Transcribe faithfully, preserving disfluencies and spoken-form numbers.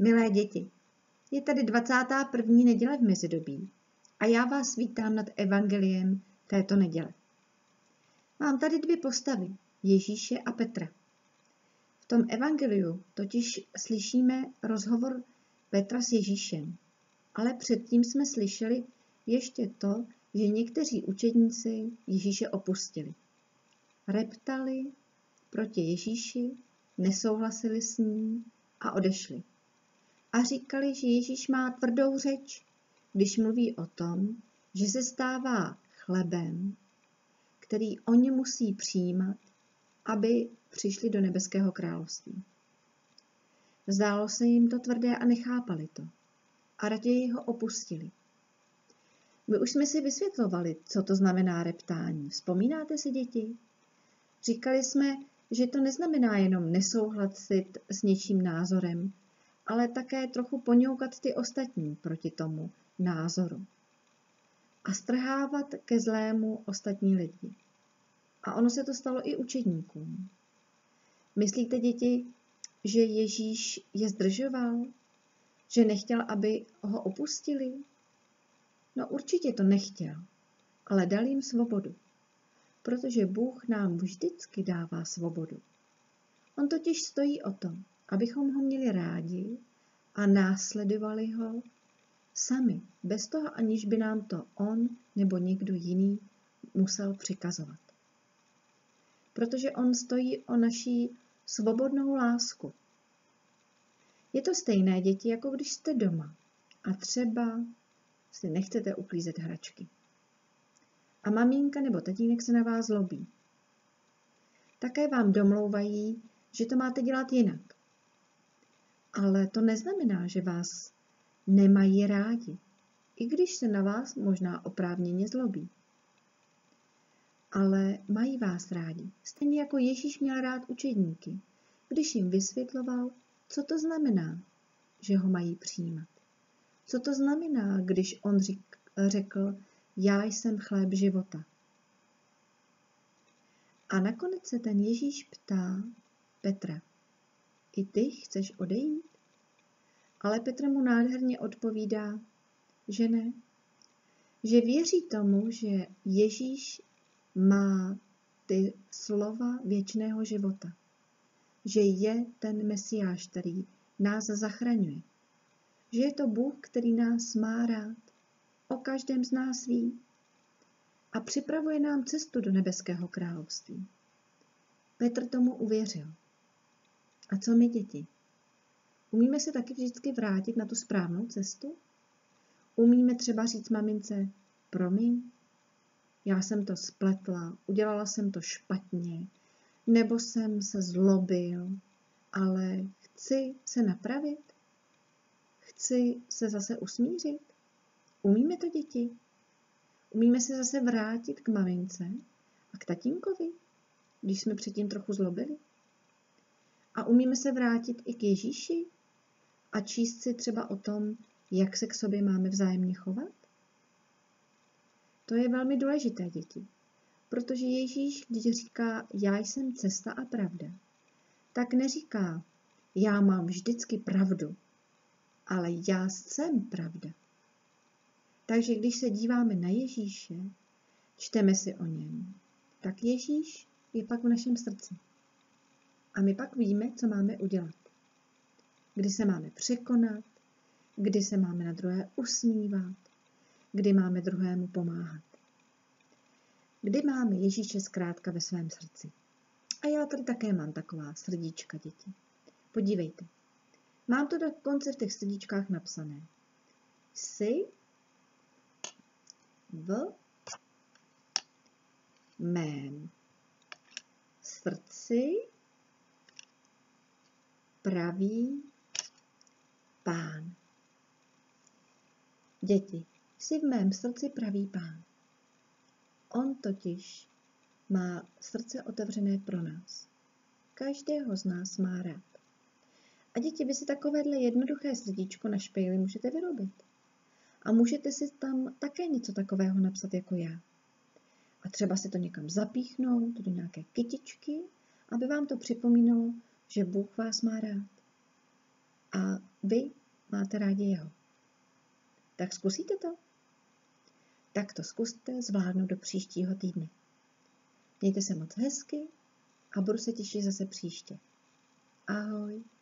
Milé děti, je tady dvacátá první neděle v mezidobí a já vás vítám nad evangeliem této neděle. Mám tady dvě postavy, Ježíše a Petra. V tom evangeliu totiž slyšíme rozhovor Petra s Ježíšem, ale předtím jsme slyšeli ještě to, že někteří učedníci Ježíše opustili. Reptali proti Ježíši, nesouhlasili s ním a odešli. A říkali, že Ježíš má tvrdou řeč, když mluví o tom, že se stává chlebem, který oni musí přijímat, aby přišli do nebeského království. Zdálo se jim to tvrdé a nechápali to. A raději ho opustili. My už jsme si vysvětlovali, co to znamená reptání. Vzpomínáte si, děti? Říkali jsme, že to neznamená jenom nesouhlasit s něčím názorem, ale také trochu poňoukat ty ostatní proti tomu názoru. A strhávat ke zlému ostatní lidi. A ono se to stalo i učedníkům. Myslíte, děti, že Ježíš je zdržoval? Že nechtěl, aby ho opustili? No určitě to nechtěl, ale dal jim svobodu. Protože Bůh nám vždycky dává svobodu. On totiž stojí o tom, abychom ho měli rádi a následovali ho sami, bez toho, aniž by nám to on nebo někdo jiný musel přikazovat. Protože on stojí o naší svobodnou lásku. Je to stejné, děti, jako když jste doma a třeba si nechcete uklízet hračky. A maminka nebo tatínek se na vás zlobí. Také vám domlouvají, že to máte dělat jinak. Ale to neznamená, že vás nemají rádi, i když se na vás možná oprávněně zlobí. Ale mají vás rádi, stejně jako Ježíš měl rád učedníky, když jim vysvětloval, co to znamená, že ho mají přijímat. Co to znamená, když on řekl, já jsem chléb života. A nakonec se ten Ježíš ptá Petra, i ty chceš odejít? Ale Petr mu nádherně odpovídá, že ne. Že věří tomu, že Ježíš má ty slova věčného života. Že je ten Mesiáš, který nás zachraňuje. Že je to Bůh, který nás má rád. O každém z nás ví. A připravuje nám cestu do nebeského království. Petr tomu uvěřil. A co my, děti? Umíme se taky vždycky vrátit na tu správnou cestu? Umíme třeba říct mamince, promiň, já jsem to spletla, udělala jsem to špatně, nebo jsem se zlobil, ale chci se napravit? Chci se zase usmířit? Umíme to, děti? Umíme se zase vrátit k mamince a k tatínkovi, když jsme předtím trochu zlobili? A umíme se vrátit i k Ježíši a číst si třeba o tom, jak se k sobě máme vzájemně chovat? To je velmi důležité, děti, protože Ježíš, když říká, já jsem cesta a pravda, tak neříká, já mám vždycky pravdu, ale já jsem pravda. Takže když se díváme na Ježíše, čteme si o něm, tak Ježíš je pak v našem srdci. A my pak víme, co máme udělat. Kdy se máme překonat, kdy se máme na druhé usmívat, kdy máme druhému pomáhat. Kdy máme Ježíše zkrátka ve svém srdci. A já tady také mám taková srdíčka, děti. Podívejte. Mám to dokonce v těch srdíčkách napsané. Jsi v mém srdci pravý Pán. Děti, jsi v mém srdci pravý Pán. On totiž má srdce otevřené pro nás. Každého z nás má rád. A děti, vy si takovéhle jednoduché srdíčko na špejli můžete vyrobit. A můžete si tam také něco takového napsat jako já. A třeba si to někam zapíchnout do nějaké kytičky, aby vám to připomínalo, že Bůh vás má rád. a vy máte rádi jeho. Tak zkusíte to? Tak to zkuste zvládnout do příštího týdne. Mějte se moc hezky a budu se těšit zase příště. Ahoj.